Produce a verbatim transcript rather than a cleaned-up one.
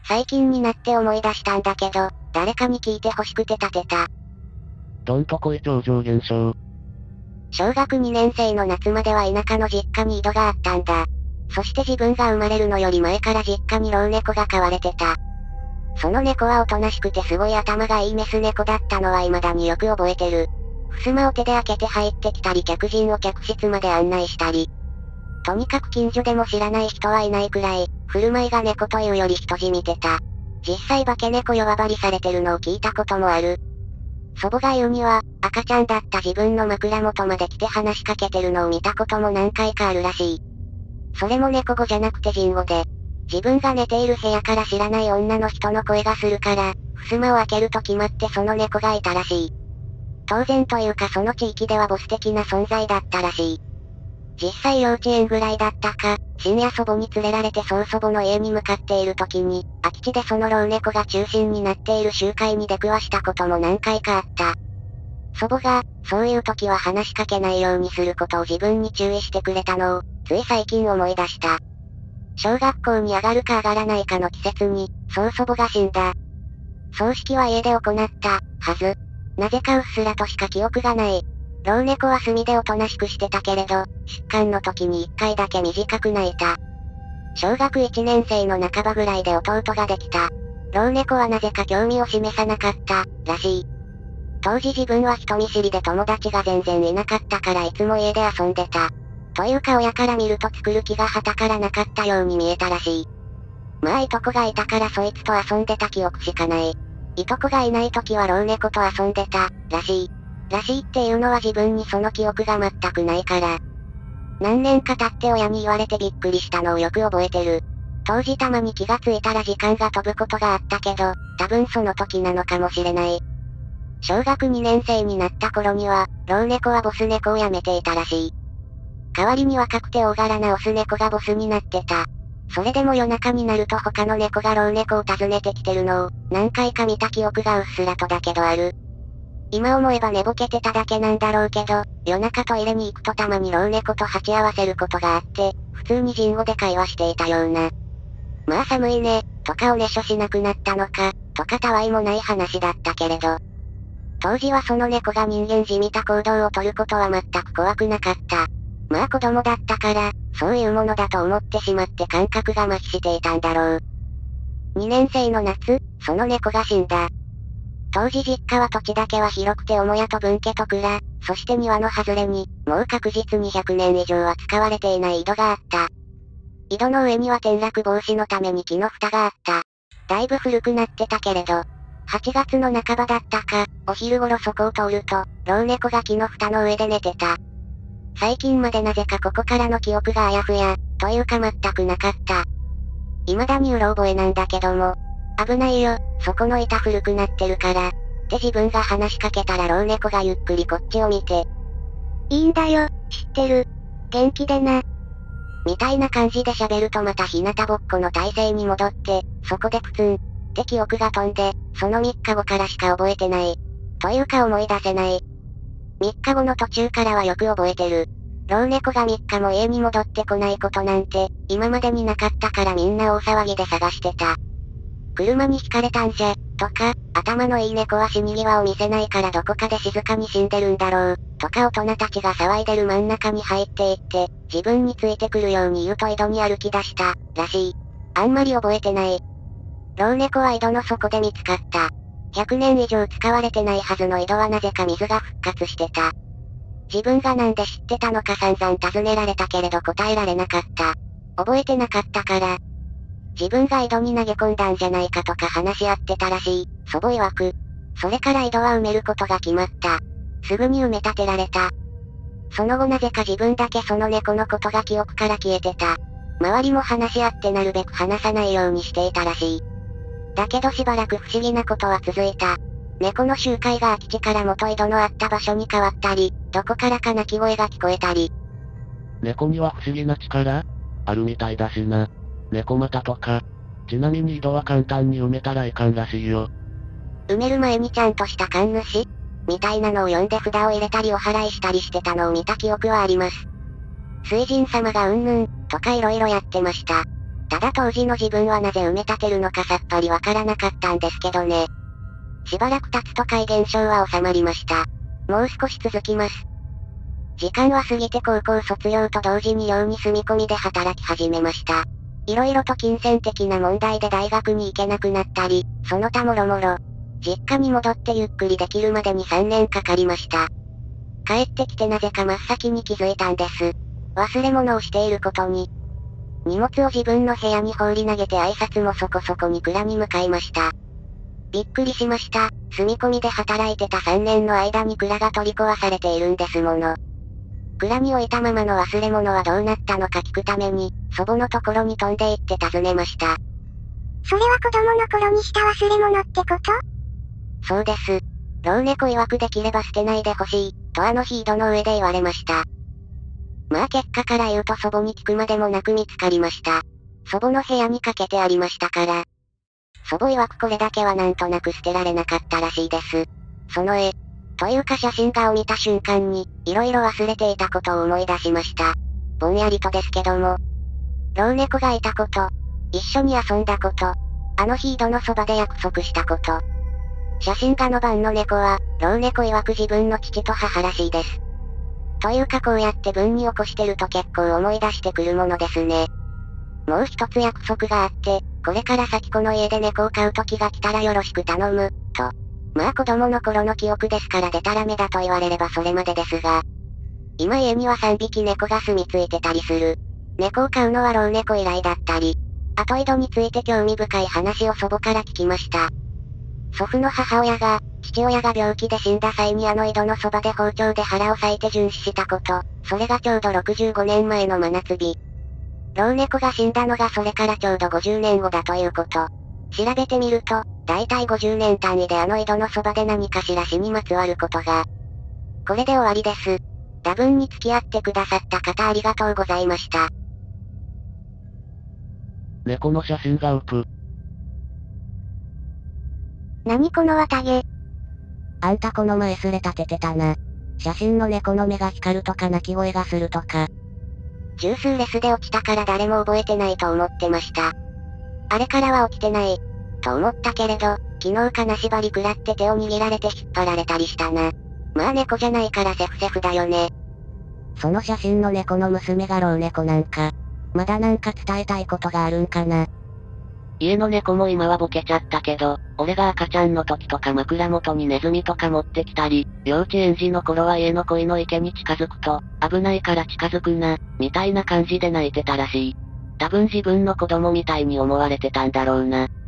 最近になって思い出したんだけど、誰かに聞いて欲しくて立てた。 どんとこい超常現象。 小学にねん生の夏までは田舎の実家に井戸があったんだ。そして自分が生まれるのより前から実家に老猫が飼われてた。その猫はおとなしくてすごい頭がいいメス猫だったのは未だによく覚えてる。襖を手で開けて入ってきたり客人を客室まで案内したり。とにかく近所でも知らない人はいないくらい、振る舞いが猫というより人じみてた。実際化け猫弱張りされてるのを聞いたこともある。祖母が言うには、赤ちゃんだった自分の枕元まで来て話しかけてるのを見たことも何回かあるらしい。それも猫語じゃなくて人語で、自分が寝ている部屋から知らない女の人の声がするから、襖を開けると決まってその猫がいたらしい。当然というかその地域ではボス的な存在だったらしい。実際幼稚園ぐらいだったか、深夜祖母に連れられて曽祖母の家に向かっている時に、空き地でその老猫が中心になっている集会に出くわしたことも何回かあった。祖母が、そういう時は話しかけないようにすることを自分に注意してくれたのを、つい最近思い出した。小学校に上がるか上がらないかの季節に、曽祖母が死んだ。葬式は家で行った、はず。なぜかうっすらとしか記憶がない。老猫は炭でおとなしくしてたけれど、疾患の時に一回だけ短く泣いた。小学いちねん生の半ばぐらいで弟ができた。老猫はなぜか興味を示さなかった、らしい。当時自分は人見知りで友達が全然いなかったからいつも家で遊んでた。というか親から見ると作る気が旗からなかったように見えたらしい。まあいとこがいたからそいつと遊んでた記憶しかない。いとこがいない時は老猫と遊んでた、らしい。らしいっていうのは自分にその記憶が全くないから。何年か経って親に言われてびっくりしたのをよく覚えてる。当時たまに気がついたら時間が飛ぶことがあったけど、多分その時なのかもしれない。小学にねん生になった頃には、老猫はボス猫を辞めていたらしい。代わりに若くて大柄なオス猫がボスになってた。それでも夜中になると他の猫が老猫を訪ねてきてるのを、何回か見た記憶がうっすらとだけどある。今思えば寝ぼけてただけなんだろうけど、夜中トイレに行くとたまに老猫と鉢合わせることがあって、普通に人語で会話していたような。まあ寒いね、とかおねしょしなくなったのか、とかたわいもない話だったけれど。当時はその猫が人間じみた行動をとることは全く怖くなかった。まあ子供だったから、そういうものだと思ってしまって感覚が麻痺していたんだろう。にねん生の夏、その猫が死んだ。当時実家は土地だけは広くて母屋と分家と蔵、そして庭の外れに、もう確実にひゃくねん以上は使われていない井戸があった。井戸の上には転落防止のために木の蓋があった。だいぶ古くなってたけれど、はちがつの半ばだったか、お昼頃そこを通ると、老猫が木の蓋の上で寝てた。最近までなぜかここからの記憶があやふや、というか全くなかった。未だにうろ覚えなんだけども、危ないよ、そこの板古くなってるから、って自分が話しかけたら老猫がゆっくりこっちを見て。いいんだよ、知ってる。元気でな。みたいな感じで喋るとまた日向ぼっこの体勢に戻って、そこでプツン、って記憶が飛んで、そのみっかごからしか覚えてない。というか思い出せない。みっかごの途中からはよく覚えてる。老猫がみっかも家に戻ってこないことなんて、今までになかったからみんな大騒ぎで探してた。車にひかれたんじゃ、とか、頭のいい猫は死に際を見せないからどこかで静かに死んでるんだろう、とか大人たちが騒いでる真ん中に入っていって、自分についてくるように言うと井戸に歩き出した、らしい。あんまり覚えてない。老猫は井戸の底で見つかった。ひゃくねん以上使われてないはずの井戸はなぜか水が復活してた。自分がなんで知ってたのか散々尋ねられたけれど答えられなかった。覚えてなかったから。自分が井戸に投げ込んだんじゃないかとか話し合ってたらしい、祖母曰く。それから井戸は埋めることが決まった。すぐに埋め立てられた。その後なぜか自分だけその猫のことが記憶から消えてた。周りも話し合ってなるべく話さないようにしていたらしい。だけどしばらく不思議なことは続いた。猫の集会が空き地から元井戸のあった場所に変わったり、どこからか鳴き声が聞こえたり。 猫には不思議な力あるみたいだしな。猫股とか。ちなみに井戸は簡単に埋めたらいかんらしいよ。 埋める前にちゃんとした神主みたいなのを呼んで札を入れたりお祓いしたりしてたのを見た記憶はあります。水神様がうんぬん、とか色々やってました。 ただ当時の自分はなぜ埋め立てるのかさっぱりわからなかったんですけどね。しばらく経つと怪現象は収まりました。もう少し続きます。時間は過ぎて高校卒業と同時に寮に住み込みで働き始めました。いろいろと金銭的な問題で大学に行けなくなったり、その他もろもろ。実家に戻ってゆっくりできるまでにさんねんかかりました。帰ってきてなぜか真っ先に気づいたんです。忘れ物をしていることに。荷物を自分の部屋に放り投げて挨拶もそこそこに蔵に向かいました。びっくりしました。住み込みで働いてたさんねんの間に蔵が取り壊されているんですもの。蔵に置いたままの忘れ物はどうなったのか聞くために、祖母のところに飛んで行って尋ねました。 それは子供の頃にした忘れ物ってこと？ そうです。老猫曰くできれば捨てないでほしい、とあの日井戸の上で言われました。まあ結果から言うと祖母に聞くまでもなく見つかりました。祖母の部屋にかけてありましたから。祖母曰くこれだけはなんとなく捨てられなかったらしいです。その絵、というか写真画を見た瞬間に、いろいろ忘れていたことを思い出しました。ぼんやりとですけども。老猫がいたこと、一緒に遊んだこと、あの日井戸のそばで約束したこと。写真家の番の猫は、老猫曰く自分の父と母らしいです。というかこうやって文に起こしてると結構思い出してくるものですね。もう一つ約束があって、これから先この家で猫を飼う時が来たらよろしく頼む、と。まあ子供の頃の記憶ですからデタラメだと言われればそれまでですが。今家にはさんびき猫が住み着いてたりする。猫を飼うのは老猫以来だったり。あと井戸について興味深い話を祖母から聞きました。祖父の母親が、父親が病気で死んだ際にあの井戸のそばで包丁で腹を裂いて殉死したこと、それがちょうどろくじゅうごねんまえの真夏日。老猫が死んだのがそれからちょうどごじゅうねんごだということ。調べてみると、だいたいごじゅうねん単位であの井戸のそばで何かしら死にまつわることが。これで終わりです。多分に付き合ってくださった方ありがとうございました。 猫の写真がウプ。 何この綿毛。 あんたこの前すれ立ててたな。写真の猫の目が光るとか鳴き声がするとか。十数レスで落ちたから誰も覚えてないと思ってました。あれからは起きてない。と思ったけれど、昨日金縛り食らって手を握られて引っ張られたりしたな。まあ猫じゃないからセフセフだよね。その写真の猫の娘が老猫なんか。まだなんか伝えたいことがあるんかな。 家の猫も今はボケちゃったけど、俺が赤ちゃんの時とか枕元にネズミとか持ってきたり、幼稚園児の頃は家の鯉の池に近づくと、危ないから近づくな、みたいな感じで泣いてたらしい。多分自分の子供みたいに思われてたんだろうな。